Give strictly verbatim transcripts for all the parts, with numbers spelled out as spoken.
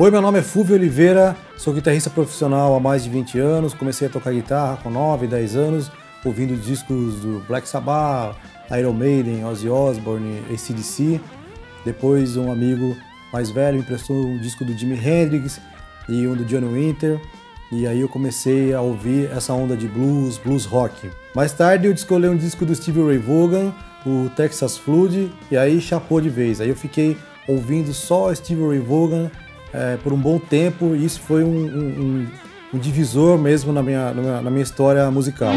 Oi, meu nome é Fulvio Oliveira, sou guitarrista profissional há mais de vinte anos, comecei a tocar guitarra com nove, dez anos, ouvindo discos do Black Sabbath, Iron Maiden, Ozzy Osbourne, A C D C. Depois um amigo mais velho me emprestou um disco do Jimi Hendrix e um do Johnny Winter, e aí eu comecei a ouvir essa onda de blues, blues rock. Mais tarde eu descolei um disco do Stevie Ray Vaughan, o Texas Flood, e aí chapou de vez. Aí eu fiquei ouvindo só Stevie Ray Vaughan É, por um bom tempo, e isso foi um, um, um divisor mesmo na minha, na minha, na minha história musical.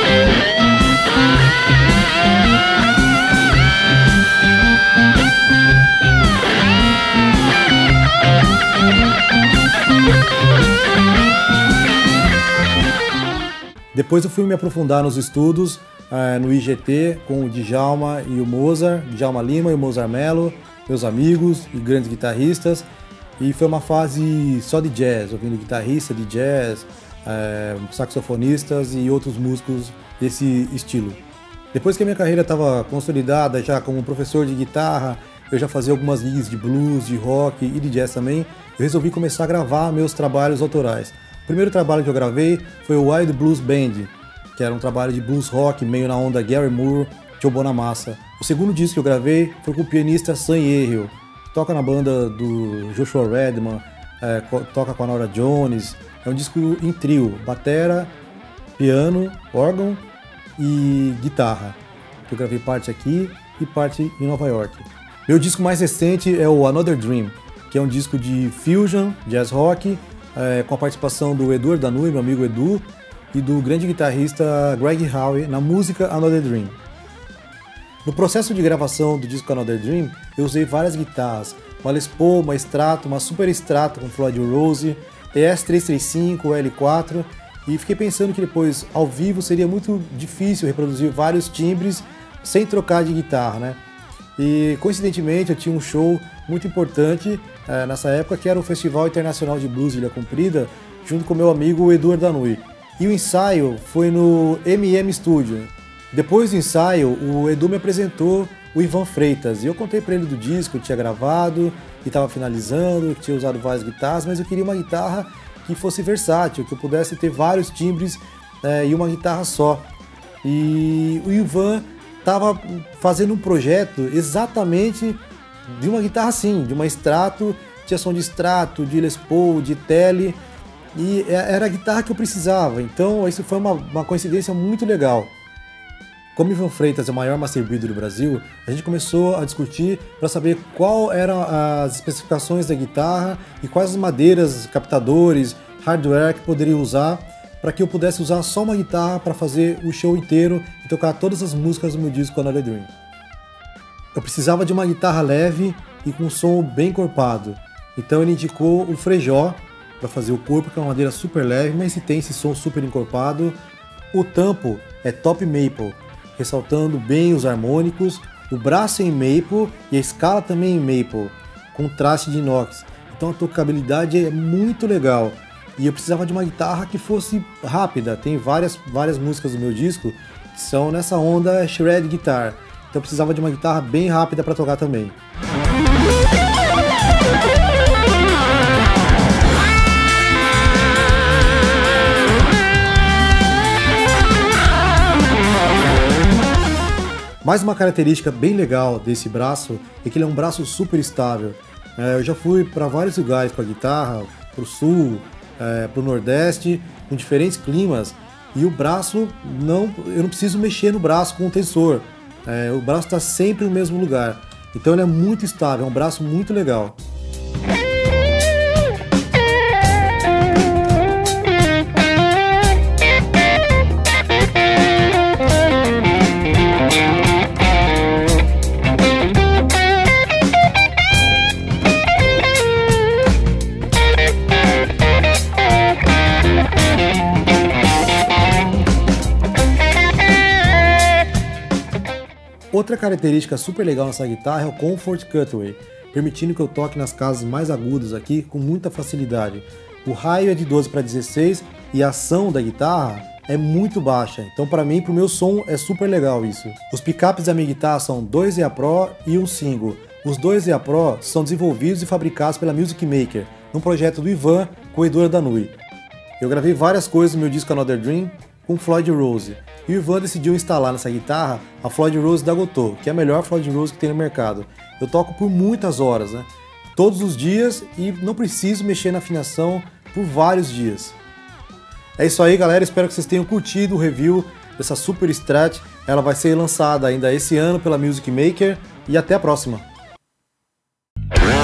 Depois eu fui me aprofundar nos estudos é, no I G T com o Djalma e o Mozart, Djalma Lima e o Mozart Mello, meus amigos e grandes guitarristas. E foi uma fase só de jazz, ouvindo guitarrista de jazz, é, saxofonistas e outros músicos desse estilo. Depois que a minha carreira estava consolidada já como professor de guitarra, eu já fazia algumas gigs de blues, de rock e de jazz também, eu resolvi começar a gravar meus trabalhos autorais. O primeiro trabalho que eu gravei foi o Wild Blues Band, que era um trabalho de blues rock meio na onda Gary Moore, Joe Bonamassa. O segundo disco que eu gravei foi com o pianista Sam Yehel, toca na banda do Joshua Redman, é, toca com a Nora Jones. É um disco em trio, batera, piano, órgão e guitarra. Eu gravei parte aqui e parte em Nova York. Meu disco mais recente é o Another Dream, que é um disco de fusion, jazz rock, é, com a participação do Edu Danui, meu amigo Edu, e do grande guitarrista Greg Howe na música Another Dream. No processo de gravação do disco Another Dream, eu usei várias guitarras, uma Les Paul, uma Strato, uma Super Strato com Floyd Rose, E S trezentos e trinta e cinco, L quatro, e fiquei pensando que depois, ao vivo, seria muito difícil reproduzir vários timbres sem trocar de guitarra, né? E coincidentemente eu tinha um show muito importante eh, nessa época, que era o Festival Internacional de Blues de Ilha Comprida, junto com meu amigo Edu Danui. E o ensaio foi no M M Studio. Depois do ensaio, o Edu me apresentou o Ivan Freitas, e eu contei para ele do disco que eu tinha gravado, que estava finalizando, que tinha usado várias guitarras, mas eu queria uma guitarra que fosse versátil, que eu pudesse ter vários timbres é, e uma guitarra só. E o Ivan estava fazendo um projeto exatamente de uma guitarra assim, de uma Strato, tinha som de Strato, de Les Paul, de Tele, e era a guitarra que eu precisava, então isso foi uma, uma coincidência muito legal. Como Ivan Freitas é o maior master builder do Brasil, a gente começou a discutir para saber qual eram as especificações da guitarra e quais as madeiras, captadores, hardware que poderia usar para que eu pudesse usar só uma guitarra para fazer o show inteiro e tocar todas as músicas do meu disco Another Dream. Eu precisava de uma guitarra leve e com um som bem encorpado, então ele indicou o Frejó para fazer o corpo, que é uma madeira super leve, mas se tem esse som super encorpado. O tampo é Top Maple, ressaltando bem os harmônicos, o braço é em maple e a escala também em maple, com traste de inox. Então a tocabilidade é muito legal. E eu precisava de uma guitarra que fosse rápida. Tem várias, várias músicas do meu disco que são nessa onda shred guitar. Então eu precisava de uma guitarra bem rápida para tocar também. Mais uma característica bem legal desse braço é que ele é um braço super estável. É, eu já fui para vários lugares com a guitarra, para o sul, é, para o nordeste, com diferentes climas, e o braço, não, eu não preciso mexer no braço com o tensor. É, o braço está sempre no mesmo lugar, então ele é muito estável, é um braço muito legal. Outra característica super legal nessa guitarra é o Comfort Cutaway, permitindo que eu toque nas casas mais agudas aqui com muita facilidade. O raio é de doze para dezesseis e a ação da guitarra é muito baixa, então para mim, para o meu som, é super legal isso. Os picapes da minha guitarra são dois E A Pro e um single. Os dois E A Pro são desenvolvidos e fabricados pela Music Maker, num projeto do Ivan, Corredora da Nui. Eu gravei várias coisas no meu disco Another Dream com Floyd Rose, e o Ivan decidiu instalar nessa guitarra a Floyd Rose da Gotô, que é a melhor Floyd Rose que tem no mercado. Eu toco por muitas horas, né? Todos os dias, e não preciso mexer na afinação por vários dias. É isso aí, galera, espero que vocês tenham curtido o review dessa Super Strat. Ela vai ser lançada ainda esse ano pela Music Maker, e até a próxima!